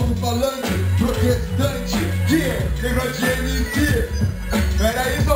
alto-falante, protestante, negócio de MC. Era isso,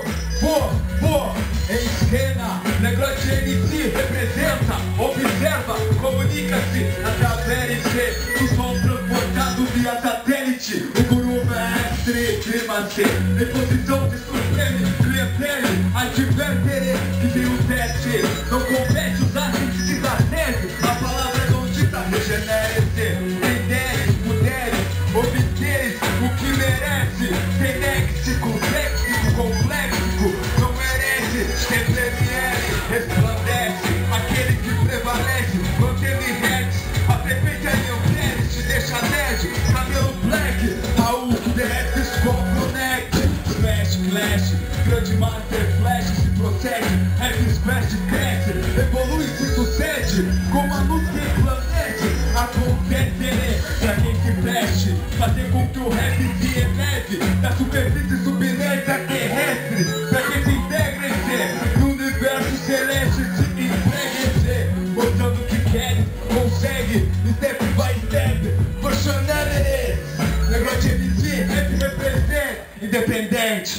em esquena, negócio de MC representa, observa, comunica-se através do som transportado via satélite. O guru mestre clima-se em posição de supremo clientele, advertere que tem um teste, não compete usar síntese da tese, a palavra não dita, regenere-se, tem mulheres, obteres o que merece, tem léxico, complexo, não merece, sempre resplandece, aquele que prevalece, manteve hertz, a perfeita Neopteris te deixa nerd, cabelo black, Raul derrete, escopo neck, smash, clash, grande master flash se procede, rap smash cresce, evolui e se sucede, como a luz que planete, acontece, pra quem se preste, fazer com que o rap se eleve, da superfície submersa terrestre, pra quem se integre no universo celeste, se entregue, mostrando que quer, consegue, step by step, personality, negócio de MC, rap representa, independente,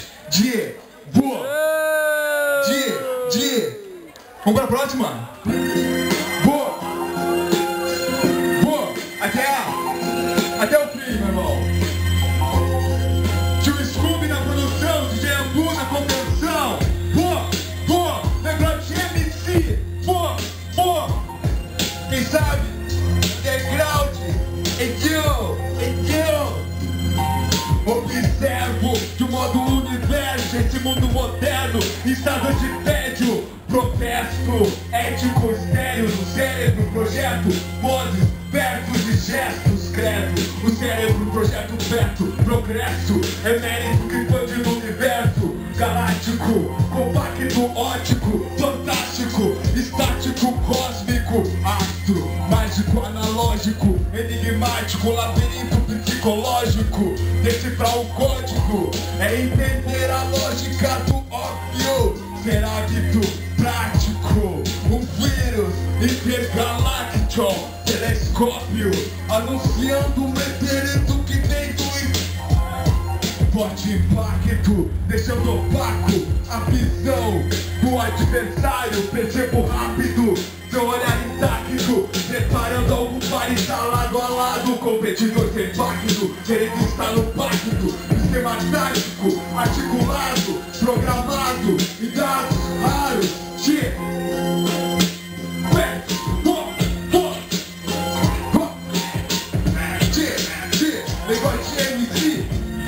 vamos pra próxima? Até o fim, meu irmão. Tio Scooby na produção, DJ Ambu na contenção. Negócio de MC. Quem sabe? Underground. Observo de um modo universo esse mundo moderno, estado de tédio, protesto, ético, estéreo no cérebro, projeto, vozes, versos e gestos, credo, o cérebro, projeto perto, progresso, é mérito que expande no universo, galáctico, compacto, ótico, fantástico, estático, cósmico, astro, mágico, analógico, enigmático, labirinto psicológico, decifrar o código, é entender a lógica do óbvio, ser hábito prático, um vírus intergaláctico, telescópio, anunciando um meteorito que vem do forte impacto, deixando opaco a visão do adversário, percebo rápido, seu olhar intacto, preparando algo para estar lado a lado, competidor sem pacto, querendo estar no pacto, sistema tático, articulado, programado, e dados raros, negócio de MC,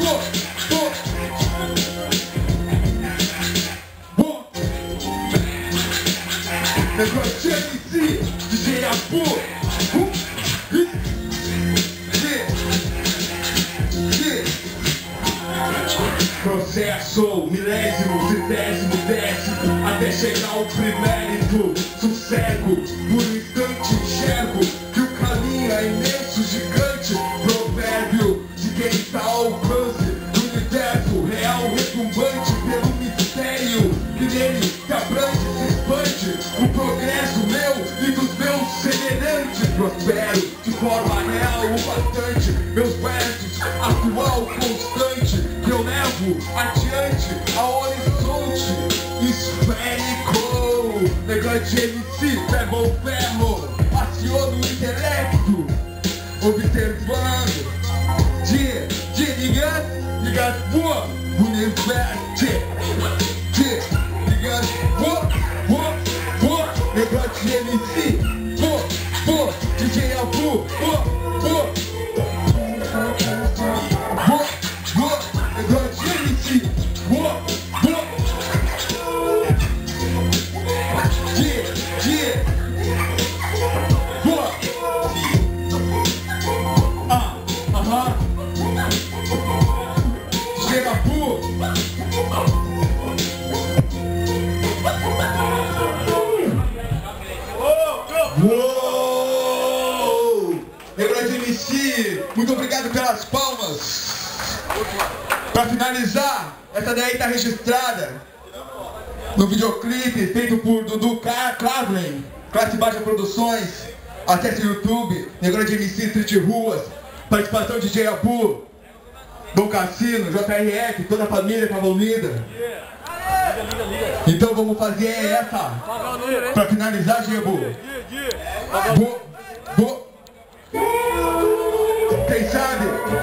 negócio de MC, DJ Ambu, processo, milésimo, centésimo, décimo, até chegar ao primérito, sossego, por um instante enxergo que o caminho é imenso, gigante, provérbio de quem está ao alcance do universo real, retumbante pelo mistério que nele se abrange, se expande, o progresso meu e dos meus semelhantes, prospero de forma real o bastante, meus versos, atual, constante, que eu levo adiante ao horizonte esférico, negócio de MC, pega o ferro, aciona o intelecto, observando, ligado, universo, ligado, negócio de MC, DJ Ambu, negócio de MC, chega por negócio de MC, muito obrigado pelas palmas. Pra finalizar, essa daí tá registrada no videoclipe feito por Dudu Clavlen, Classe Baixa Produções. Acesse o YouTube, Negócio de MC Street Ruas. Participação de DJ Abu, Dom Cassino, JRF, toda a família estava unida. Então vamos fazer essa pra finalizar, Gebu. Quem sabe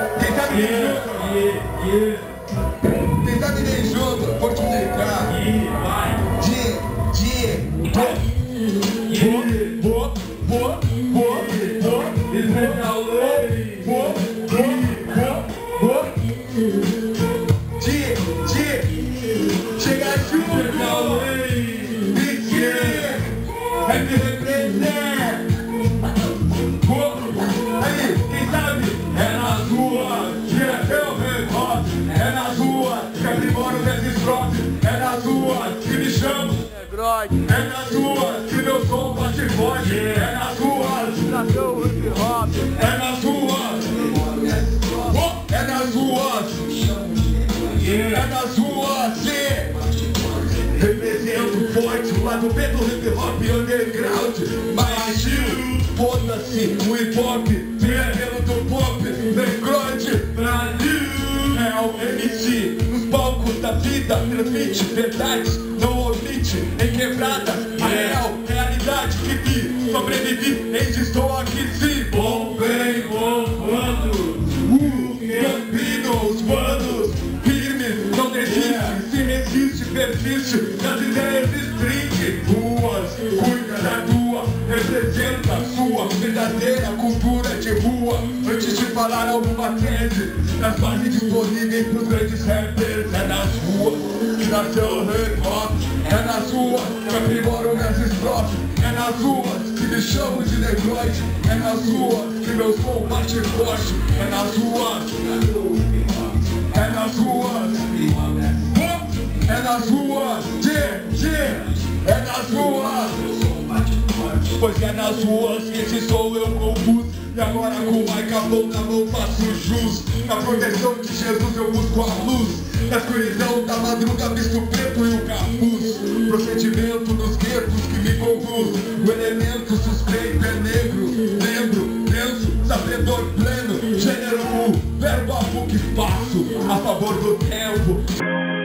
nem junto, vou te explicar. Chega junto, me representa. Aí, quem sabe? É nas ruas, que eu recordo. É nas ruas, que aprimoro desses trotes. É nas ruas, que me chamo. É nas ruas, que meu som bate forte. É nas ruas, é nas ruas. É nas ruas. É nas ruas, represento forte o lado B do hip hop underground. Mas foda-se, o hip hop, primeiro do pop, underground. Brasil é o MC nos palcos da vida, transmite verdades, não omite em quebradas. A real realidade que vi, sobrevivi, estou aqui sim. Bom, bem, bombando, Campinos, manos, firmes, não desiste, se resiste, persiste, nas ideias sprint. Ruas, cuida da tua, representa a sua verdadeira cultura de rua. Antes de falar alguma tese, nas bases disponíveis pros grandes rappers. É nas ruas que nasceu o hip hop, é nas ruas que aprimoro minhas estrofes. É nas ruas que me chamo de negroide, é nas ruas que meu som bate forte. É nas ruas, é nas ruas, é nas ruas, é nas ruas. Pois é nas ruas que esse som eu compus. E agora com o microfone na mão faço jus. Na proteção de Jesus eu busco a luz. Na escuridão da madruga visto o preto e o capuz. Procedimento dos guetos que me conduz. O elemento suspeito é negro. Lembro, denso, sabedor pleno. Gênero, verbo que faço a favor do tempo.